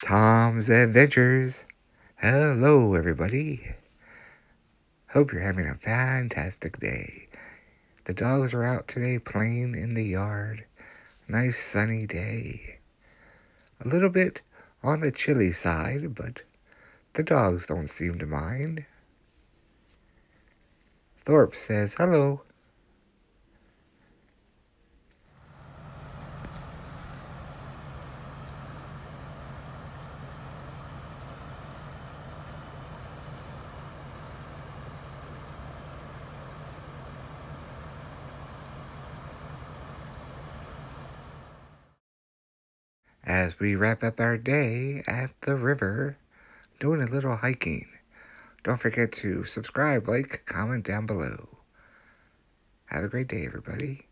Tom's Adventures. Hello, everybody. Hope you're having a fantastic day. The dogs are out today playing in the yard. Nice sunny day. A little bit on the chilly side, but the dogs don't seem to mind. Thorpe says hello. As we wrap up our day at the river, doing a little hiking. Don't forget to subscribe, like, comment down below. Have a great day, everybody.